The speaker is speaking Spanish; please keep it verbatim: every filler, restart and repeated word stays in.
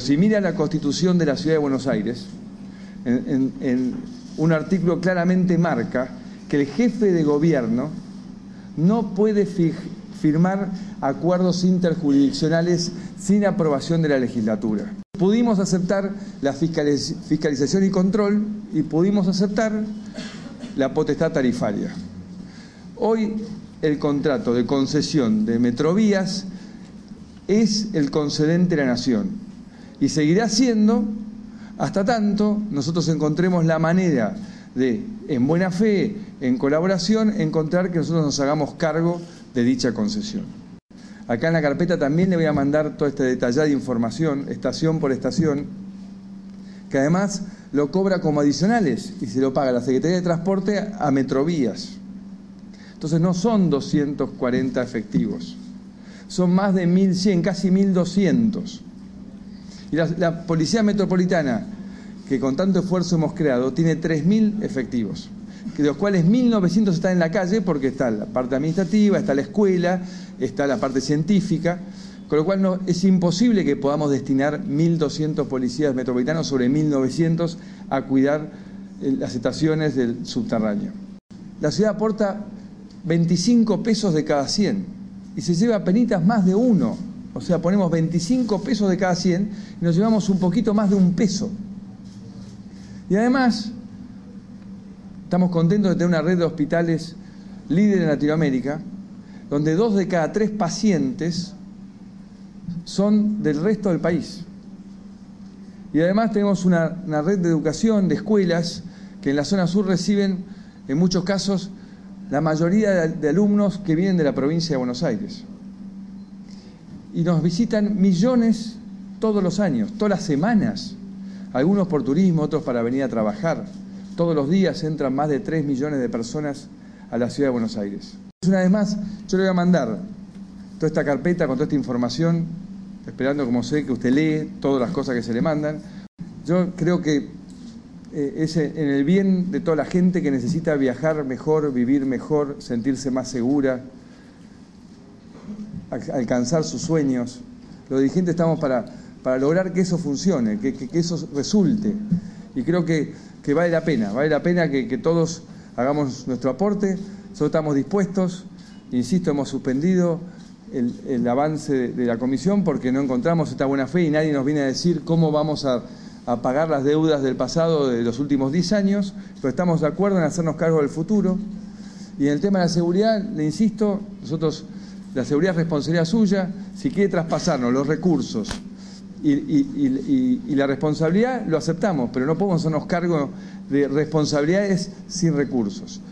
Si mira la Constitución de la Ciudad de Buenos Aires, en, en, en un artículo claramente marca que el jefe de gobierno no puede fi firmar acuerdos interjurisdiccionales sin aprobación de la legislatura. Pudimos aceptar la fiscaliz fiscalización y control y pudimos aceptar la potestad tarifaria. Hoy el contrato de concesión de Metrovías es el concedente de la Nación y seguirá siendo hasta tanto nosotros encontremos la manera de, en buena fe, en colaboración, encontrar que nosotros nos hagamos cargo de dicha concesión. Acá en la carpeta también le voy a mandar toda esta detallada información, estación por estación, que además lo cobra como adicionales y se lo paga la Secretaría de Transporte a Metrovías. Entonces no son doscientos cuarenta efectivos, son más de mil cien, casi mil doscientos. Y la, la Policía Metropolitana, que con tanto esfuerzo hemos creado, tiene tres mil efectivos, de los cuales mil novecientos están en la calle porque está la parte administrativa, está la escuela, está la parte científica, con lo cual no, es imposible que podamos destinar mil doscientos policías metropolitanos sobre mil novecientos a cuidar las estaciones del subterráneo. La ciudad aporta veinticinco pesos de cada cien y se lleva penitas más de uno, o sea, ponemos veinticinco pesos de cada cien y nos llevamos un poquito más de un peso. Y además, estamos contentos de tener una red de hospitales líder en Latinoamérica, donde dos de cada tres pacientes son del resto del país. Y además tenemos una, una red de educación, de escuelas, que en la zona sur reciben, en muchos casos, la mayoría de, de alumnos que vienen de la provincia de Buenos Aires. Y nos visitan millones todos los años, todas las semanas. Algunos por turismo, otros para venir a trabajar. Todos los días entran más de tres millones de personas a la ciudad de Buenos Aires. Una vez más, yo le voy a mandar toda esta carpeta con toda esta información, esperando, como sé, que usted lee todas las cosas que se le mandan. Yo creo que eh, es en el bien de toda la gente que necesita viajar mejor, vivir mejor, sentirse más segura, alcanzar sus sueños. Los dirigentes estamos para... para lograr que eso funcione, que, que, que eso resulte. Y creo que, que vale la pena, vale la pena que, que todos hagamos nuestro aporte. Nosotros estamos dispuestos, insisto, hemos suspendido el, el avance de, de la comisión porque no encontramos esta buena fe y nadie nos viene a decir cómo vamos a, a pagar las deudas del pasado de los últimos diez años, pero estamos de acuerdo en hacernos cargo del futuro. Y en el tema de la seguridad, le insisto, nosotros, la seguridad es responsabilidad suya. Si quiere traspasarnos los recursos Y, y, y, y la responsabilidad, lo aceptamos, pero no podemos hacernos cargo de responsabilidades sin recursos.